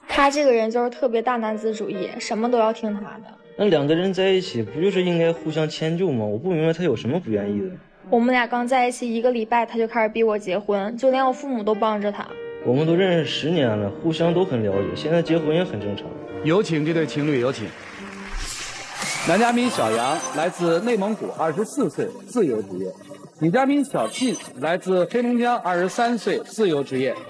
他这个人就是特别大男子主义，什么都要听他的。 那两个人在一起，不就是应该互相迁就吗？我不明白他有什么不愿意的。 我们俩刚在一起1个礼拜，他就开始逼我结婚，就连我父母都帮着他。 我们都认识10年了，互相都很了解，现在结婚也很正常。 有请这对情侣，有请。男嘉宾小杨来自内蒙古，24岁，自由职业；女嘉宾小静来自黑龙江，23岁，自由职业。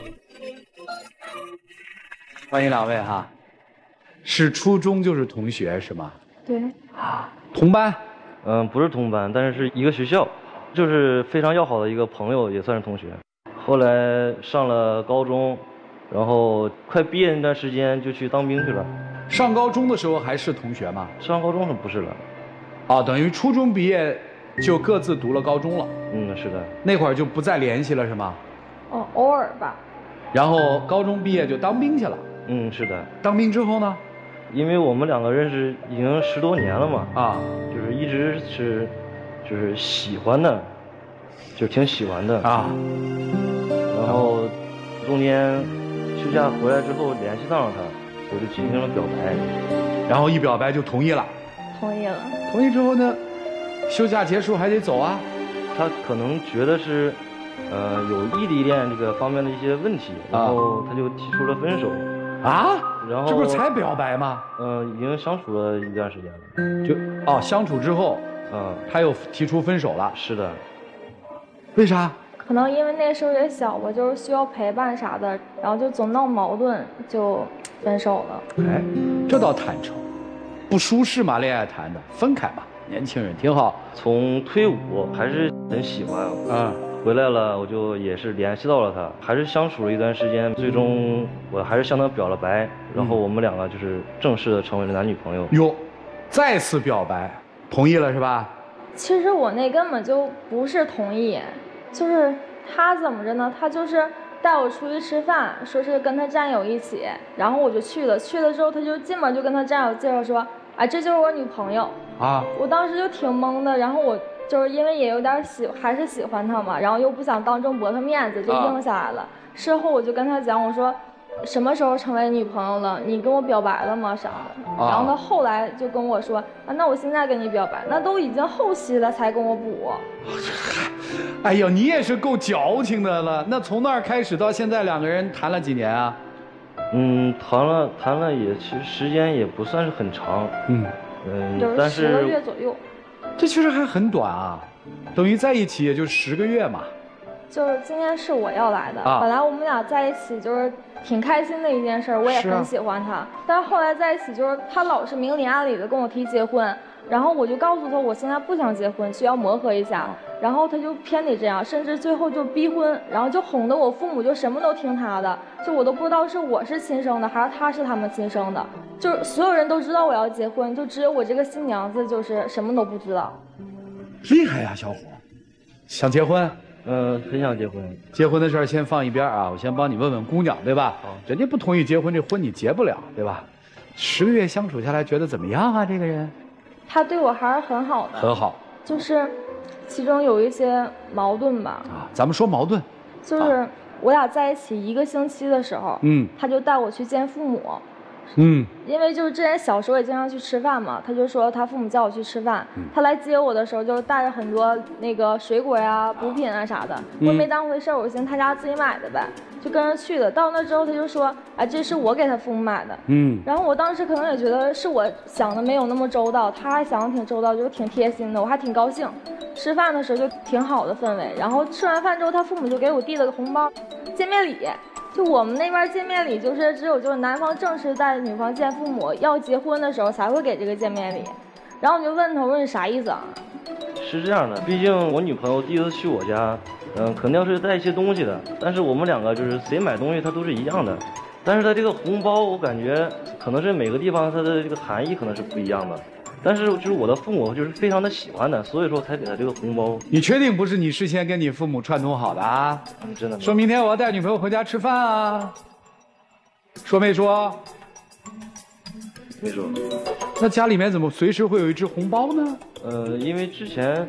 欢迎两位哈，是初中就是同学是吗？ 对。 啊，同班？ 不是同班，但是一个学校，就是非常要好的一个朋友，也算是同学。后来上了高中，然后快毕业那段时间就去当兵去了。 上高中的时候还是同学吗？ 上高中是不是了？ 哦，等于初中毕业就各自读了高中了。 是的。 那会儿就不再联系了是吗？ 哦，偶尔吧。 然后高中毕业就当兵去了。 是的。 当兵之后呢？ 因为我们两个认识已经10多年了嘛。 啊。 就是一直是，就是喜欢的，就挺喜欢的啊。 然后中间休假回来之后联系上了他，我就进行了表白。 然后一表白就同意了。 同意了。 同意之后呢，休假结束还得走啊。 他可能觉得是，有异地恋这个方面的一些问题，然后他就提出了分手。 啊？ 然后这不是才表白吗？ 已经相处了一段时间了。 就相处之后，他又提出分手了。 是的。 为啥？ 可能因为那时候也小吧，就是需要陪伴啥的，然后就总闹矛盾，就分手了。 哎，这倒坦诚。不舒适嘛，恋爱谈的，分开吧，年轻人挺好。 从退伍还是很喜欢。回来了，我就也是联系到了他，还是相处了一段时间，最终我还是向他表了白，然后我们两个就是正式的成为了男女朋友。 哟，再次表白，同意了是吧？ 其实我那根本就不是同意，就是他怎么着呢？他就是带我出去吃饭，说是跟他战友一起，然后我就去了。去了之后，他就进门就跟他战友介绍说：“啊，这就是我女朋友。”啊，我当时就挺懵的，然后我就是因为也有点还是喜欢他嘛，然后又不想当众驳他面子，就应下来了。事后我就跟他讲，我说什么时候成为女朋友了？你跟我表白了吗？啥的。然后他后来就跟我说：“啊，那我现在跟你表白，那都已经后期了才跟我补。” 哎呦，你也是够矫情的了。那从那儿开始到现在，两个人谈了几年啊？ 谈了也其实时间也不算是很长。 但是10个月左右。 这其实还很短啊，等于在一起也就10个月嘛。 就是今天是我要来的，本来我们俩在一起就是挺开心的一件事，我也很喜欢他。但是后来在一起就是他老是明里暗里的跟我提结婚，然后我就告诉他我现在不想结婚，需要磨合一下。然后他就偏得这样，甚至最后就逼婚，然后就哄得我父母就什么都听他的，就我都不知道是我是亲生的还是他是他们亲生的，就是所有人都知道我要结婚，就只有我这个新娘子就是什么都不知道。 厉害呀，小伙，想结婚？ 很想结婚。 结婚的事儿先放一边啊，我先帮你问问姑娘，对吧？人家不同意结婚，这婚你结不了，对吧？10个月相处下来，觉得怎么样啊？这个人？ 他对我还是很好的。 很好。 就是其中有一些矛盾吧。 咱们说矛盾。 就是我俩在一起1个星期的时候，他就带我去见父母。因为就是之前小时候也经常去吃饭嘛，他就说他父母叫我去吃饭，他来接我的时候就带着很多那个水果呀、补品啊啥的，我没当回事，我寻思他家自己买的呗，就跟着去的。到那之后他就说，哎，这是我给他父母买的。然后我当时可能也觉得是我想的没有那么周到，他还想的挺周到，就挺贴心的，我还挺高兴。吃饭的时候就挺好的氛围，然后吃完饭之后，他父母就给我递了个红包，见面礼。就我们那边见面礼，就是只有就是男方正式带女方见父母要结婚的时候才会给这个见面礼。然后我就问他，我说你啥意思啊？ 是这样的，毕竟我女朋友第一次去我家，肯定是带一些东西的。但是我们两个就是谁买东西它都是一样的，但是它这个红包我感觉可能是每个地方它的这个含义可能是不一样的。但是就是我的父母就是非常的喜欢的，所以说才给他这个红包。 你确定不是你事先跟你父母串通好的啊？ 真的。 说明天我要带女朋友回家吃饭啊？说没说？ 没说。 那家里面怎么随时会有一只红包呢？ 因为之前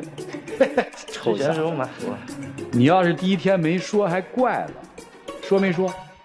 是我买过。 你要是第一天没说还怪了，说没说？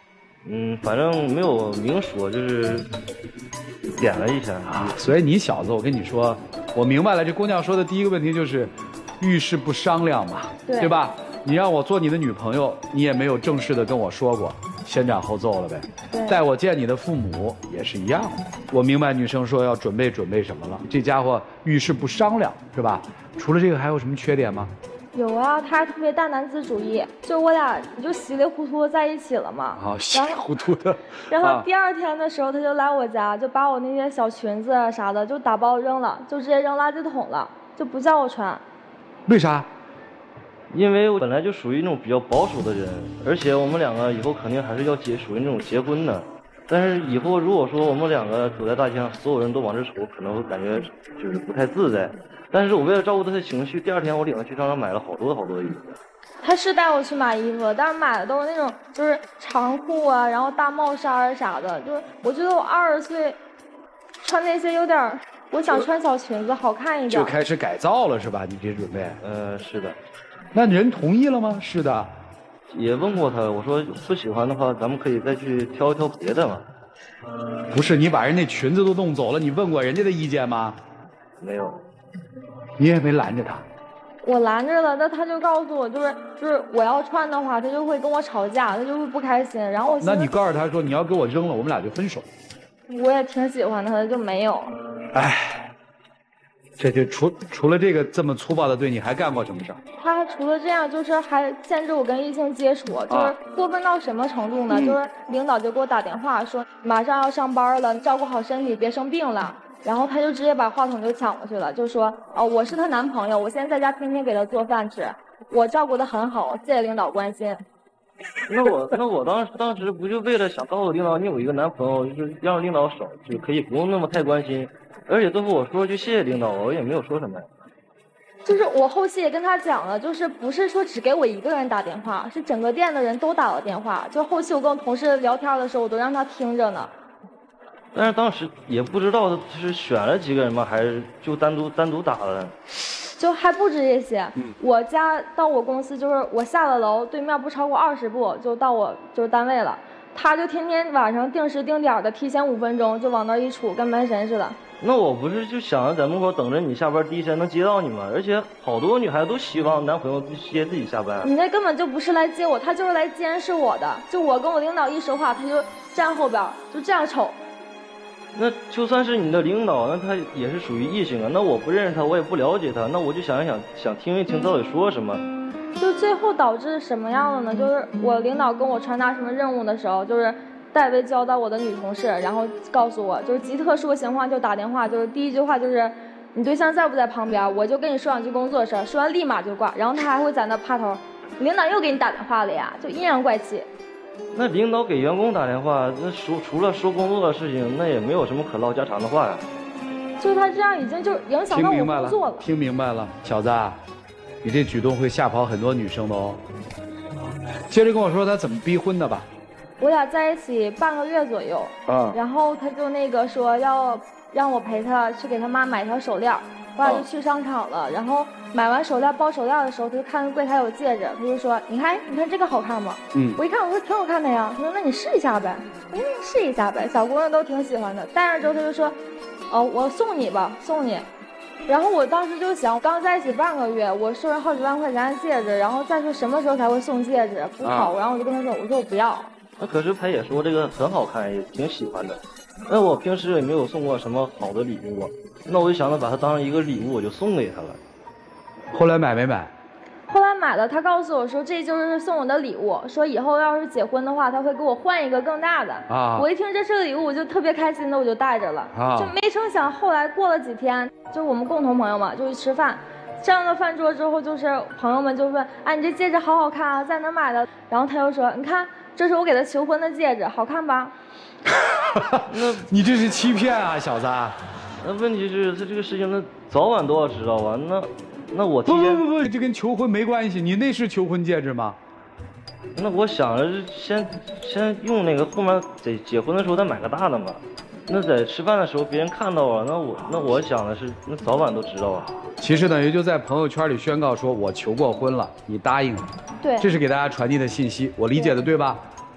反正没有明说，就是点了一下啊。所以你小子，我跟你说，我明白了。这姑娘说的第一个问题就是，遇事不商量嘛，对吧？你让我做你的女朋友，你也没有正式的跟我说过，先斩后奏了呗。带我见你的父母也是一样的。我明白女生说要准备什么了。这家伙遇事不商量，是吧？除了这个还有什么缺点吗？ 有啊，他还特别大男子主义，就我俩就稀里糊涂在一起了嘛。 啊，稀里糊涂的。 然后第二天的时候，他就来我家，就把我那些小裙子啥的就打包扔了，就直接扔垃圾桶了，就不叫我穿。 为啥？ 因为我本来就属于那种比较保守的人，而且我们两个以后肯定还是要属于那种结婚的。但是以后如果说我们两个走在大街上，所有人都往这瞅，可能会感觉就是不太自在。但是我为了照顾他的情绪，第二天我领他去商场买了好多衣服。 他是带我去买衣服，但是买的都是那种就是长裤啊，然后大帽衫啥的。就是我觉得我20岁穿那些有点，我想穿小裙子好看一点。 就开始改造了是吧？你这准备？ 是的。 那人同意了吗？是的。 也问过他，我说不喜欢的话，咱们可以再去挑一挑别的嘛。 不是，你把人那裙子都弄走了，你问过人家的意见吗？ 没有。 你也没拦着他。 我拦着了，那他就告诉我，就是我要穿的话，他就会跟我吵架，他就会不开心。然后那你告诉他说你要给我扔了，我们俩就分手。 我也挺喜欢他的，就没有。 哎，这就除了这个这么粗暴的对你，还干过什么事儿？ 他除了这样，就是还限制我跟异性接触，就是过分到什么程度呢？就是领导就给我打电话说马上要上班了，照顾好身体，别生病了。然后他就直接把话筒就抢过去了，就说我是他男朋友，我现在在家天天给他做饭吃，我照顾得很好，谢谢领导关心。 那我当时不就为了想告诉领导你有一个男朋友，就是让领导少就可以不用那么太关心，而且最后我说句谢谢领导，我也没有说什么。 就是我后期也跟他讲了，就是不是说只给我一个人打电话，是整个店的人都打了电话，就后期我跟我同事聊天的时候，我都让他听着呢。 但是当时也不知道是选了几个人吗，还是就单独打了？ 就还不止这些。我家到我公司就是我下了楼，对面不超过20步就到我就是单位了。他就天天晚上定时定点的，提前5分钟就往那一杵，跟门神似的。 那我不是就想着在门口等着你下班，第一时间能接到你吗？而且好多女孩子都希望男朋友接自己下班。 你那根本就不是来接我，他就是来监视我的。就我跟我领导一说话，他就站后边就这样瞅。 那就算是你的领导，那他也是属于异性啊。那我不认识他，我也不了解他，那我就想听一听到底说什么。 就最后导致什么样的呢？就是我领导跟我传达什么任务的时候，就是代为交到我的女同事，然后告诉我，就是极特殊的情况就打电话，就是第一句话就是你对象在不在旁边，我就跟你说2句工作的事儿，说完立马就挂，然后他还会在那趴头，领导又给你打电话了呀，就阴阳怪气。 那领导给员工打电话，那除了说工作的事情，那也没有什么可唠家常的话呀。 就他这样已经就影响到我工作了。 听明白了，小子，你这举动会吓跑很多女生的哦。接着跟我说他怎么逼婚的吧。 我俩在一起半个月左右，然后他就那个说要让我陪他去给他妈买条手链，我俩就去商场了，然后买完手链包手链的时候，他就看柜台有戒指，他就说你看这个好看吗？我一看我说挺好看的呀，他说那你试一下呗，试一下呗，小姑娘都挺喜欢的。戴上之后他就说我送你吧，送你。然后我当时就想，刚在一起半个月，我收人好几万块钱的戒指，然后再说什么时候才会送戒指，不好。然后我就跟他说，我说我不要。 那可是他也说这个很好看，也挺喜欢的。那我平时也没有送过什么好的礼物，那我就想着把它当成一个礼物，我就送给他了。 后来买没买？ 后来买了，他告诉我说这就是送我的礼物，说以后要是结婚的话，他会给我换一个更大的。我一听这是个礼物，我就特别开心的，我就带着了。就没成想后来过了几天，就是我们共同朋友嘛，就去吃饭。上了饭桌之后，就是朋友们就问，哎，你这戒指好好看啊，在哪买的？然后他就说，你看，这是我给他求婚的戒指，好看吧？ 那你这是欺骗啊，小子！ 那问题是，他这个事情，那早晚都要知道啊。那我提前不，这跟求婚没关系。你那是求婚戒指吗？ 那我想着先用那个，后面得结婚的时候再买个大的嘛。那在吃饭的时候别人看到了，那我想的是，那早晚都知道啊。 其实等于就在朋友圈里宣告说我求过婚了，你答应了。 对， 这是给大家传递的信息，我理解的对吧？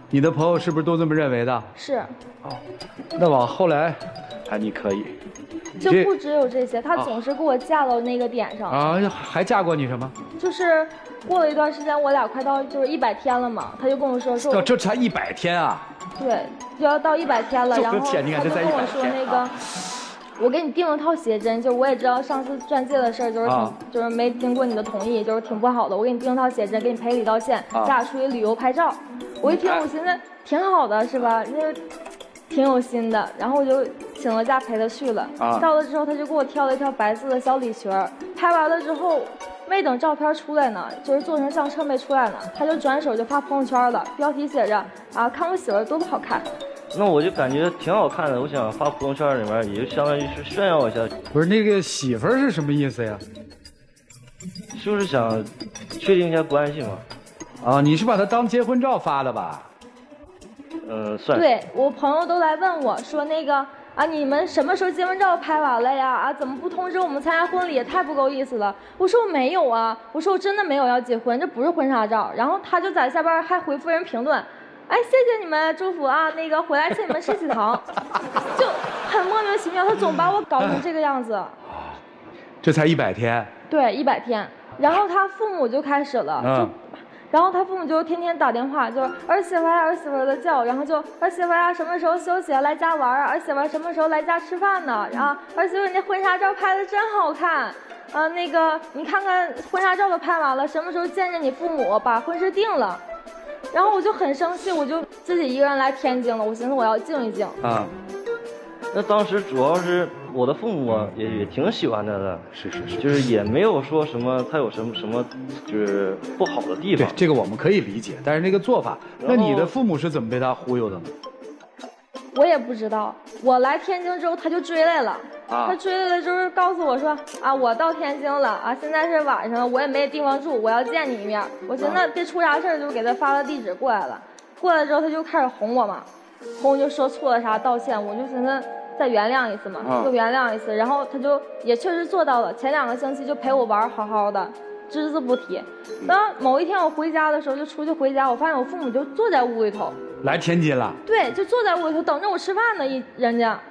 你的朋友是不是都这么认为的？ 是。 哦，那往后来，你可以。 就不只有这些，他总是给我架到那个点上。 啊，还架过你什么？ 就是过了一段时间，我俩快到就是100天了嘛，他就跟我说这才100天啊。 对，就要到100天了，然后他就跟我说那个。我给你订了套写真，就我也知道上次钻戒的事儿，就是没经过你的同意，就是挺不好的。我给你订了套写真，给你赔礼道歉，咱俩出去旅游拍照。我一听，我寻思挺好的，是吧？那挺有心的。然后我就请了假陪他去了。到了之后，他就给我挑了一条白色的小礼裙，拍完了之后，没等照片出来呢，就是做成相册没出来呢，他就转手就发朋友圈了，标题写着看我媳妇多么好看。 那我就感觉挺好看的，我想发朋友圈里面，也就相当于是炫耀一下。 不是那个媳妇是什么意思呀？ 就是想确定一下关系嘛。 你是把它当结婚照发的吧？ 算。 对，我朋友都来问我说那个你们什么时候结婚照拍完了呀？怎么不通知我们参加婚礼？也太不够意思了。我说我没有啊，我说我真的没有要结婚，这不是婚纱照。然后他就在下边还回复人评论。谢谢你们祝福那个回来请你们吃喜糖，就很莫名其妙，他总把我搞成这个样子。 这才100天。 对，100天。然后他父母就开始了，然后他父母就天天打电话，就是儿媳妇呀儿媳妇的叫，然后就儿媳妇呀什么时候休息来家玩儿媳妇什么时候来家吃饭呢？然后儿媳妇你那婚纱照拍的真好看。那个你看看婚纱照都拍完了，什么时候见着你父母把婚事定了？然后我就很生气，我就自己一个人来天津了。我寻思我要静一静。 那当时主要是我的父母也挺喜欢他的， 是， 就是也没有说什么他有什么就是不好的地方。 对，这个我们可以理解，但是那个做法，那你的父母是怎么被他忽悠的呢？ 我也不知道。我来天津之后，他就追来了。他追来了就是告诉我说我到天津了现在是晚上了，我也没地方住，我要见你一面。我寻思那别出啥事儿，就给他发了地址过来了。过来之后他就开始哄我嘛，哄就说错了啥道歉，我就寻思再原谅一次嘛，就原谅一次。然后他就也确实做到了，前2个星期就陪我玩好好的，只字不提。当某一天我回家的时候，就出去回家，我发现我父母就坐在屋里头。 来天津了？对， 就坐在屋里头等着我吃饭呢，人家。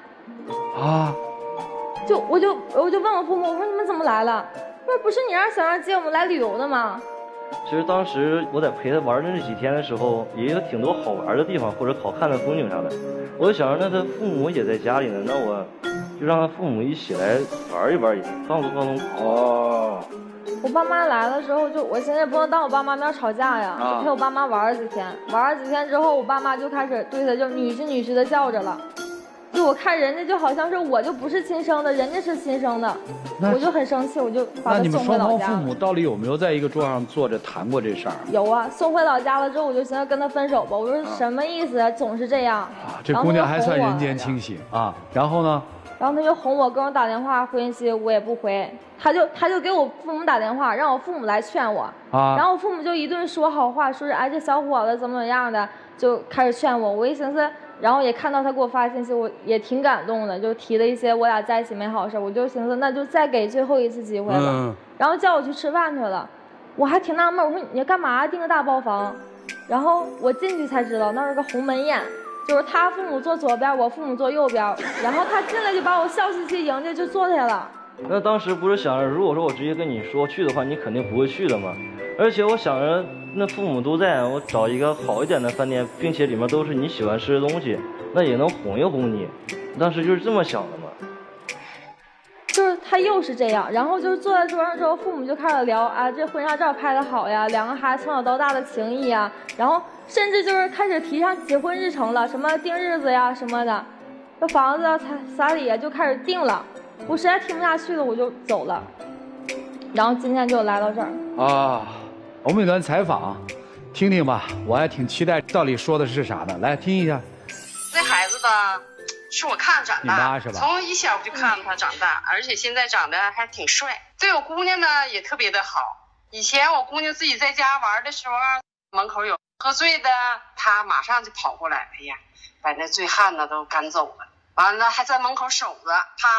我就问我父母，我说你们怎么来了？不是你想让接我们来旅游的吗？ 其实当时我在陪他玩的那几天的时候，也有挺多好玩的地方或者好看的风景啥的。我就想着那他父母也在家里呢，那我就让他父母一起来玩一玩，也放松放松。 我爸妈来了之后，我现在不能当我爸妈面吵架呀，就陪我爸妈玩几天。玩几天之后，我爸妈就开始对他就女婿的叫着了。就我看人家就好像是我就不是亲生的，人家是亲生的，我就很生气，我就把他送回老家。那你们双方父母到底有没有在一个桌上坐着谈过这事儿？ 有送回老家了之后，我就寻思跟他分手吧。我说什么意思总是这样。 这姑娘还算人间清醒然后呢？ 然后他就哄我，跟我打电话回信息，我也不回。他就给我父母打电话，让我父母来劝我然后我父母就一顿说好话，说是这小伙子怎么样的，就开始劝我。我一寻思。然后也看到他给我发信息，我也挺感动的，就提了一些我俩在一起美好的事，我就寻思那就再给最后一次机会了。然后叫我去吃饭去了，我还挺纳闷，我说你干嘛订个大包房？然后我进去才知道那是个鸿门宴，就是他父母坐左边，我父母坐右边，然后他进来就把我笑嘻嘻迎接就坐下了。 那当时不是想着，如果说我直接跟你说去的话，你肯定不会去的嘛。而且我想着，那父母都在，我找一个好一点的饭店，并且里面都是你喜欢吃的东西，那也能哄一哄你。当时就是这么想的嘛。 就是他又是这样，然后就是坐在桌上之后，父母就开始聊这婚纱照拍得好呀，两个孩子从小到大的情谊呀，然后甚至就是开始提上结婚日程了，什么定日子呀什么的，这房子啊彩礼啊就开始定了。我实在听不下去了，我就走了。然后今天就来到这儿我们一段采访，听听吧，我还挺期待到底说的是啥呢？来听一下。 这孩子吧，是我看长大， 你妈是吧？ 从一小就看他长大，而且现在长得还挺帅。对我姑娘呢也特别的好。以前我姑娘自己在家玩的时候，门口有喝醉的，她马上就跑过来，哎呀，把那醉汉呢都赶走了。完了还在门口守着，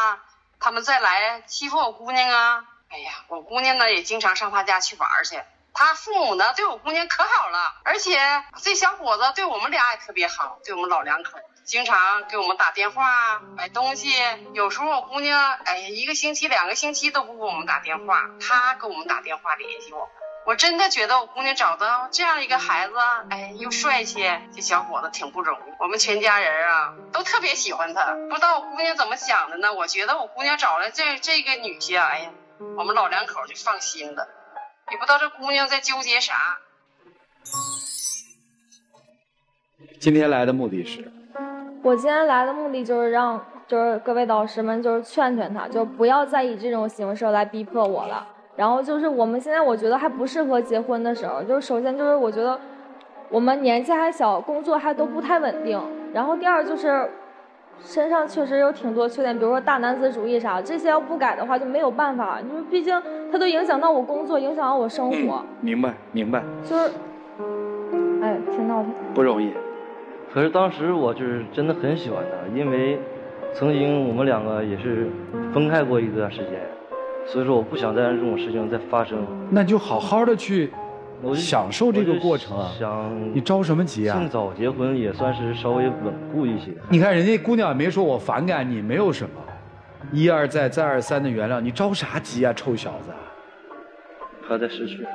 他们再来欺负我姑娘哎呀，我姑娘呢也经常上他家去玩去， 他父母呢对我姑娘可好了，而且这小伙子对我们俩也特别好，对我们老两口经常给我们打电话买东西。有时候我姑娘1个星期2个星期都不给我们打电话，他给我们打电话联系我们。我真的觉得我姑娘找到这样一个孩子，又帅气，这小伙子挺不容易。我们全家人啊都特别喜欢他。不知道我姑娘怎么想的呢？我觉得我姑娘找来这个女婿啊，我们老两口就放心了。也不知道这姑娘在纠结啥。 今天来的目的是？ 我今天来的目的就是就是各位导师们就是劝劝他，就不要再以这种形式来逼迫我了。然后就是我们现在我觉得还不适合结婚的时候，就是首先就是我觉得我们年纪还小，工作还都不太稳定。然后第二就是身上确实有挺多缺点，比如说大男子主义啥，这些要不改的话就没有办法，就是毕竟它都影响到我工作，影响到我生活。 明白。 就是挺闹腾， 不容易。 可是当时我就是真的很喜欢他，因为曾经我们两个也是分开过一段时间，所以说我不想再让这种事情再发生。 那就好好的去享受这个过程啊！你着什么急啊？ 尽早结婚也算是稍微稳固一些。 你看人家姑娘也没说我反感你，没有什么，一而再再而三的原谅你，着啥急啊，臭小子！ 还在失去。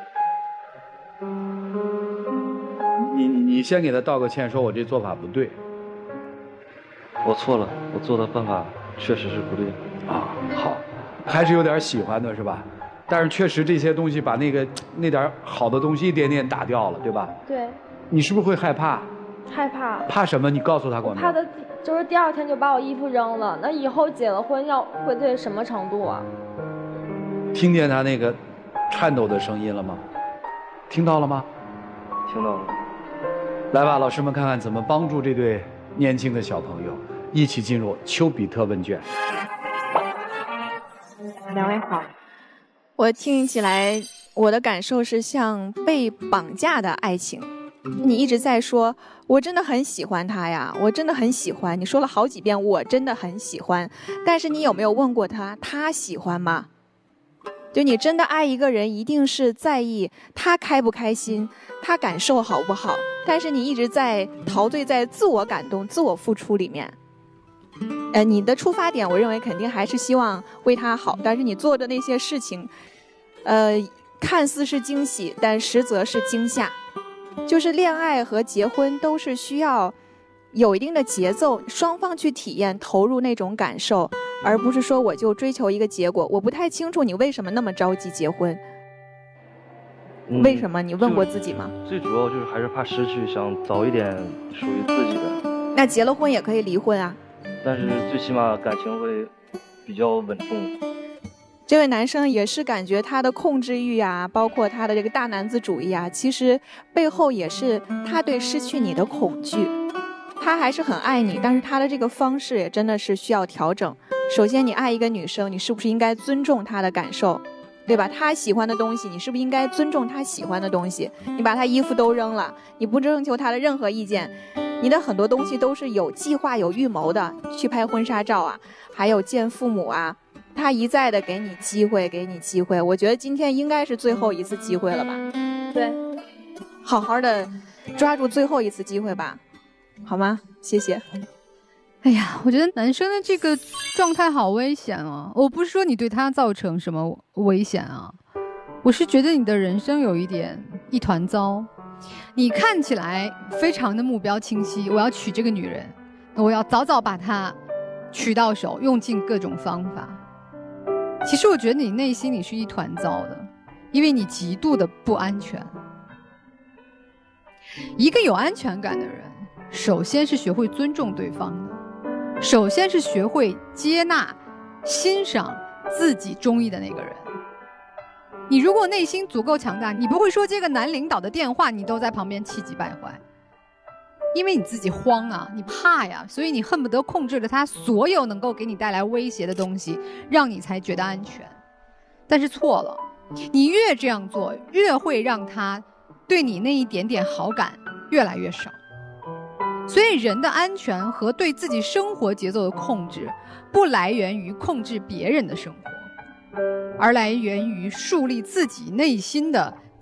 你先给他道个歉，说我这做法不对。 我错了，我做的办法确实是不对。 啊，好，还是有点喜欢的是吧？但是确实这些东西把那点好的东西一点点打掉了，对吧？ 对。 你是不是会害怕？ 害怕。 怕什么？你告诉他过没有？ 怕他就是第二天就把我衣服扔了。那以后结了婚会对什么程度啊？ 听见他那个颤抖的声音了吗？听到了吗？ 听到了。 来吧，老师们看看怎么帮助这对年轻的小朋友一起进入丘比特问卷。 两位好。我听起来，我的感受是像被绑架的爱情。你一直在说，我真的很喜欢他呀，我真的很喜欢。你说了好几遍，我真的很喜欢。但是你有没有问过他，他喜欢吗？就你真的爱一个人，一定是在意他开不开心，他感受好不好。但是你一直在陶醉在自我感动、自我付出里面。你的出发点，我认为肯定还是希望为他好，但是你做的那些事情，看似是惊喜，但实则是惊吓。就是恋爱和结婚都是需要有一定的节奏，双方去体验、投入那种感受，而不是说我就追求一个结果。我不太清楚你为什么那么着急结婚。为什么？你问过自己吗？ 最主要就是还是怕失去，想早一点属于自己的。 那结了婚也可以离婚啊。 但是最起码感情会比较稳重。 这位男生也是感觉他的控制欲啊，包括他的这个大男子主义啊，其实背后也是他对失去你的恐惧。他还是很爱你，但是他的这个方式也真的是需要调整。首先，你爱一个女生，你是不是应该尊重她的感受，对吧？她喜欢的东西，你是不是应该尊重她喜欢的东西？你把她衣服都扔了，你不征求她的任何意见，你的很多东西都是有计划、有预谋的，去拍婚纱照啊，还有见父母啊。他一再的给你机会，给你机会。我觉得今天应该是最后一次机会了吧？ 对， 好好的抓住最后一次机会吧，好吗？谢谢。 哎呀，我觉得男生的这个状态好危险啊！我不是说你对他造成什么危险啊，我是觉得你的人生有一团糟。你看起来非常的目标清晰，我要娶这个女人，我要早早把她娶到手，用尽各种方法。其实我觉得你内心里是一团糟的，因为你极度的不安全。一个有安全感的人，首先是学会尊重对方的，首先是学会接纳、欣赏自己中意的那个人。你如果内心足够强大，你不会说接个男领导的电话，你都在旁边气急败坏。因为你自己慌啊，你怕呀，所以你恨不得控制了他所有能够给你带来威胁的东西，让你才觉得安全。但是错了，你越这样做，越会让他对你那一点点好感越来越少。所以人的安全和对自己生活节奏的控制，不来源于控制别人的生活，而来源于树立自己内心的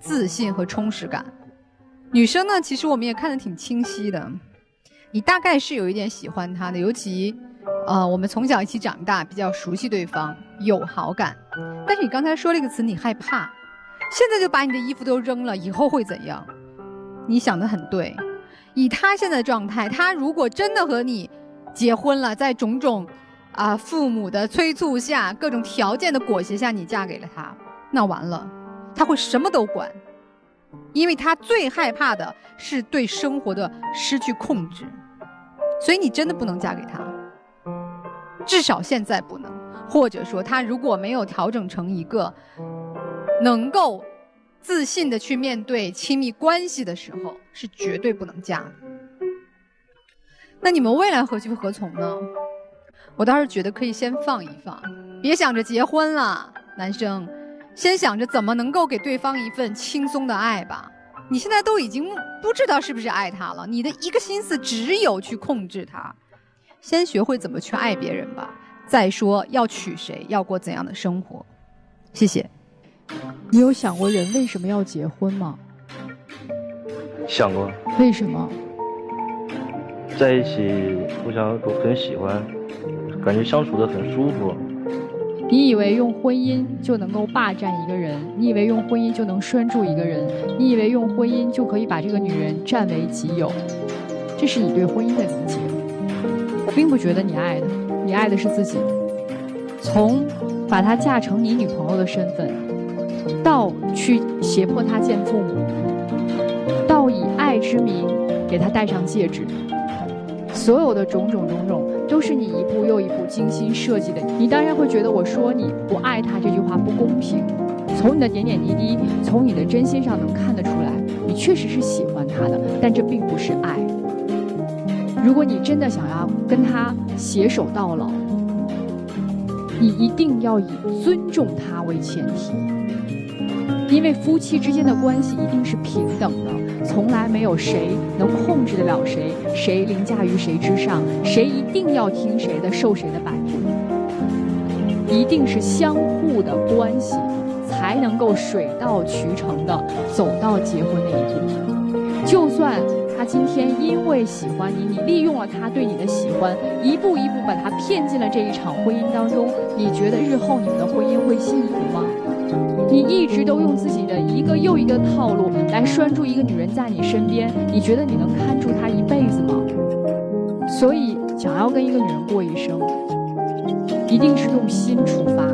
自信和充实感。女生呢，其实我们也看得挺清晰的，你大概是有一点喜欢他的，尤其我们从小一起长大，比较熟悉对方，有好感。但是你刚才说了一个词，你害怕，现在就把你的衣服都扔了，以后会怎样？你想得很对，以他现在的状态，他如果真的和你结婚了，在种种父母的催促下，各种条件的裹挟下，你嫁给了他，那完了，他会什么都管，因为他最害怕的是对生活的失去控制，所以你真的不能嫁给他，至少现在不能，或者说他如果没有调整成一个能够自信的去面对亲密关系的时候，是绝对不能嫁的。那你们未来何去何从呢？我倒是觉得可以先放一放，别想着结婚了，男生先想着怎么能够给对方一份轻松的爱吧。你现在都已经不知道是不是爱他了，你的一个心思只有去控制他。先学会怎么去爱别人吧，再说要娶谁，要过怎样的生活。谢谢。 你有想过人为什么要结婚吗？ 想过。 为什么？ 在一起互相都很喜欢，感觉相处得很舒服。 你以为用婚姻就能够霸占一个人，你以为用婚姻就能拴住一个人，你以为用婚姻就可以把这个女人占为己有，这是你对婚姻的理解。我并不觉得你爱的，你爱的是自己。从把她嫁成你女朋友的身份，到去胁迫她见父母，到以爱之名给她戴上戒指，所有的种种都是你一步又一步精心设计的。你当然会觉得我说你不爱他这句话不公平，从你的点点滴滴，从你的真心上能看得出来，你确实是喜欢他的，但这并不是爱。如果你真的想要跟他携手到老，你一定要以尊重他为前提，因为夫妻之间的关系一定是平等的，从来没有谁能控制得了谁，谁凌驾于谁之上，谁一定要听谁的，受谁的摆布，一定是相互的关系才能够水到渠成的走到结婚那一步。就算他今天因为喜欢你，你利用了他对你的喜欢，一步一步把他骗进了这一场婚姻当中，你觉得日后你们的婚姻会幸福吗？你一直都用自己的一个又一个套路来拴住一个女人在你身边，你觉得你能看住她一辈子吗？所以想要跟一个女人过一生，一定是用心出发，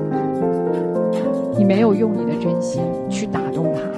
你没有用你的真心去打动她。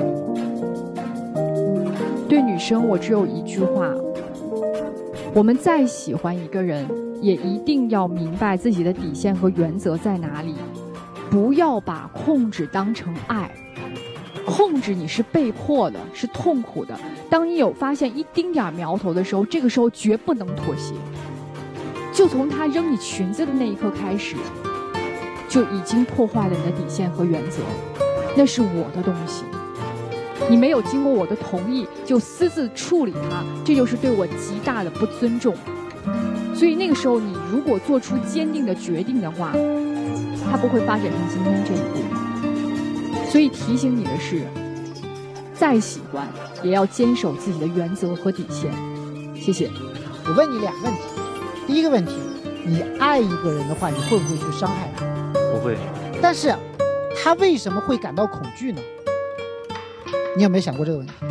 对女生我只有一句话，我们再喜欢一个人，也一定要明白自己的底线和原则在哪里，不要把控制当成爱。控制你是被迫的，是痛苦的，当你有发现一丁点苗头的时候，这个时候绝不能妥协。就从他扔你裙子的那一刻开始，就已经破坏了你的底线和原则，那是我的东西，你没有经过我的同意就私自处理它，这就是对我极大的不尊重。所以那个时候你如果做出坚定的决定的话，它不会发展成今天这一步。所以提醒你的是，再喜欢也要坚守自己的原则和底线。谢谢。 我问你两个问题，第一个问题，你爱一个人的话，你会不会去伤害他？ 不会。 但是他为什么会感到恐惧呢？你有没有想过这个问题？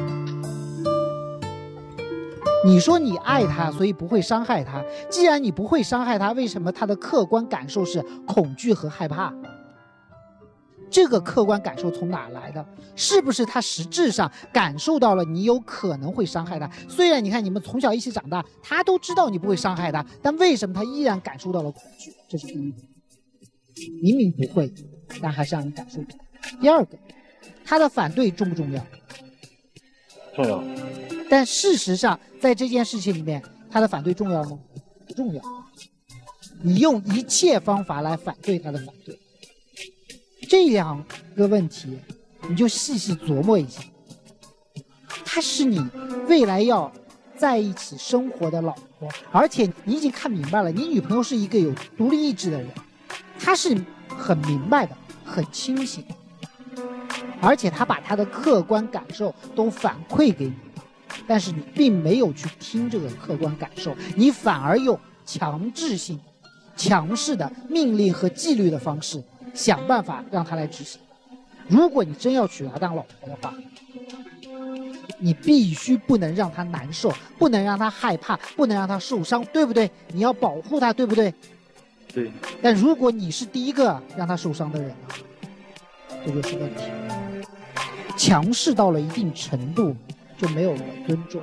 你说你爱他，所以不会伤害他。既然你不会伤害他，为什么他的客观感受是恐惧和害怕？这个客观感受从哪来的？是不是他实质上感受到了你有可能会伤害他？虽然你看你们从小一起长大，他都知道你不会伤害他，但为什么他依然感受到了恐惧？这是第一个。明明不会，但还是让你感受到。第二个，他的反对重不重要？ 重要。 但事实上，在这件事情里面，他的反对重要吗？不重要。你用一切方法来反对他的反对，这两个问题，你就细细琢磨一下。他是你未来要在一起生活的老婆，而且你已经看明白了，你女朋友是一个有独立意志的人，她是很明白的，很清醒。 而且他把他的客观感受都反馈给你，但是你并没有去听这个客观感受，你反而用强制性、强势的命令和纪律的方式想办法让他来执行。如果你真要娶她当老婆的话，你必须不能让他难受，不能让他害怕，不能让他受伤，对不对？你要保护他，对不对？ 对。 但如果你是第一个让他受伤的人呢，这就是问题。强势到了一定程度就没有了尊重。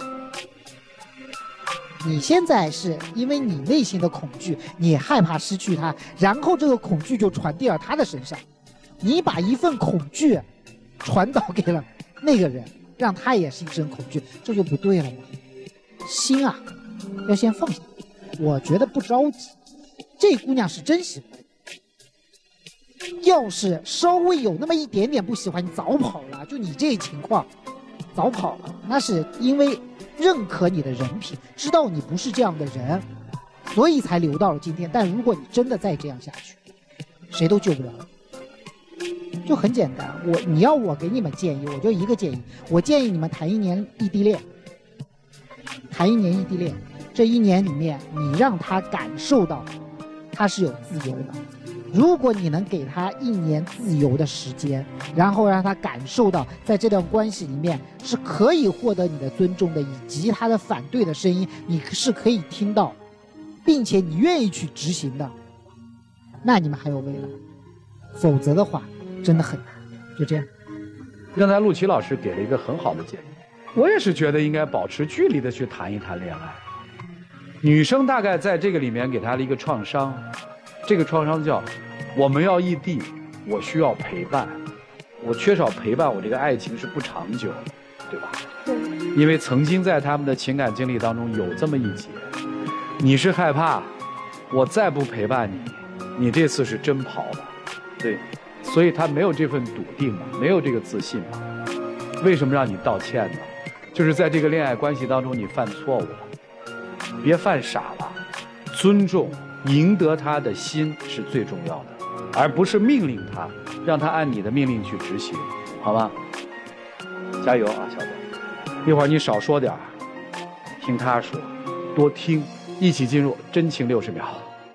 你现在是因为你内心的恐惧，你害怕失去他，然后这个恐惧就传递到他的身上，你把一份恐惧传导给了那个人，让他也是一身恐惧，这就不对了嘛。心啊要先放下，我觉得不着急，这姑娘是真喜欢，要是稍微有那么一点点不喜欢，你早跑了，就你这情况早跑了，那是因为认可你的人品，知道你不是这样的人，所以才留到了今天。但如果你真的再这样下去，谁都救不了了。就很简单，你要我给你们建议，我就一个建议，我建议你们谈1年异地恋，谈1年异地恋，这1年里面你让他感受到他是有自由的。如果你能给他1年自由的时间，然后让他感受到在这段关系里面是可以获得你的尊重的，以及他的反对的声音你是可以听到，并且你愿意去执行的，那你们还有未来。否则的话真的很难。就这样。 刚才陆琪老师给了一个很好的建议，我也是觉得应该保持距离的去谈一谈恋爱。女生大概在这个里面给她了一个创伤，这个创伤叫我们要异地，我需要陪伴，我缺少陪伴，我这个爱情是不长久的，对吧？ 对。 因为曾经在他们的情感经历当中有这么一节，你是害怕我再不陪伴你，你这次是真跑了，对，所以他没有这份笃定嘛，没有这个自信嘛。为什么让你道歉呢？就是在这个恋爱关系当中你犯错误了，别犯傻了，尊重赢得他的心是最重要的，而不是命令他，让他按你的命令去执行，好吧？加油啊，小总！一会儿你少说点，听他说，多听，一起进入真情60秒。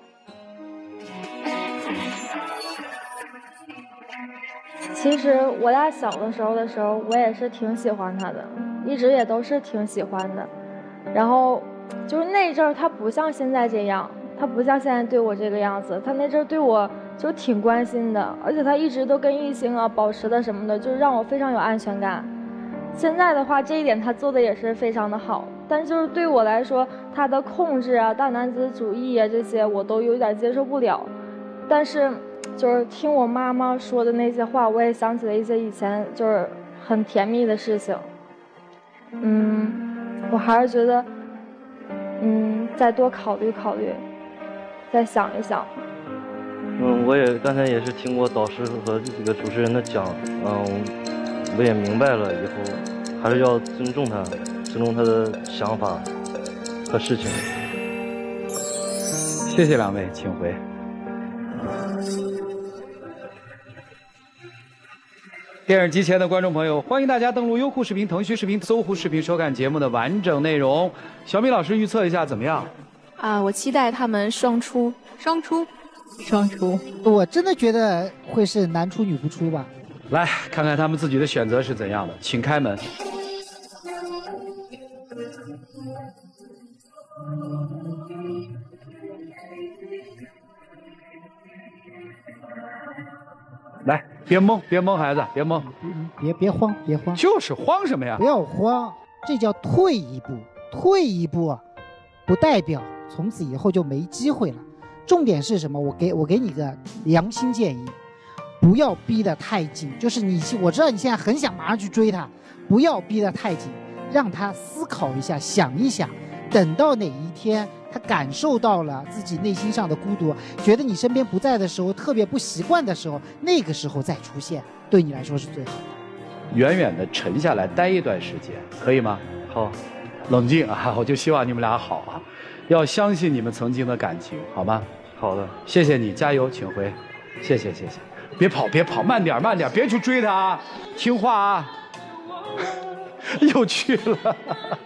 其实我俩小的时候，我也是挺喜欢他的，一直也都是挺喜欢的。然后就是那阵儿他不像现在这样，他不像现在对我这个样子，他那阵儿对我就挺关心的，而且他一直都跟异性啊保持的什么的，就是让我非常有安全感。现在的话，这一点他做的也是非常的好，但就是对我来说，他的控制啊、大男子主义啊这些我都有点接受不了。但是就是听我妈妈说的那些话，我也想起了一些以前就是很甜蜜的事情。我还是觉得再多考虑考虑，再想一想。 我也刚才也是听过导师和这个主持人的讲，我也明白了，以后还是要尊重他，尊重他的想法和事情。 谢谢两位，请回。电视机前的观众朋友，欢迎大家登录优酷视频、腾讯视频、搜狐视频收看节目的完整内容。小米老师预测一下怎么样？ 我期待他们双出。 我真的觉得会是男出女不出吧。 来看看他们自己的选择是怎样的，请开门。来，别懵，孩子，别懵， 别慌， 就是慌什么呀？ 不要慌，这叫退一步，不代表从此以后就没机会了。重点是什么？我给你个良心建议，不要逼得太紧。就是我知道你现在很想马上去追他，不要逼得太紧，让他思考一下，想一想，等到哪一天他感受到了自己内心上的孤独，觉得你身边不在的时候，特别不习惯的时候，那个时候再出现，对你来说是最好的。 远远的沉下来待一段时间，可以吗？ 好， 冷静啊！我就希望你们俩好啊，要相信你们曾经的感情，好吗？ 好的， 谢谢你，加油，请回。谢谢。 别跑，别跑，慢点，慢点，别去追他啊，听话啊。又去了。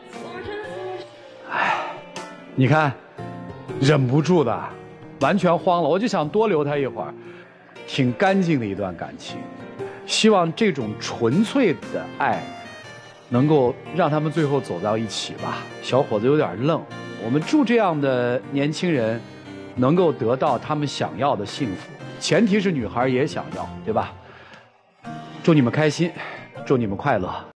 哎，你看，忍不住的，完全慌了。我就想多留他一会儿，挺干净的一段感情。希望这种纯粹的爱，能够让他们最后走到一起吧。小伙子有点愣，我们祝这样的年轻人能够得到他们想要的幸福，前提是女孩也想要，对吧？祝你们开心，祝你们快乐。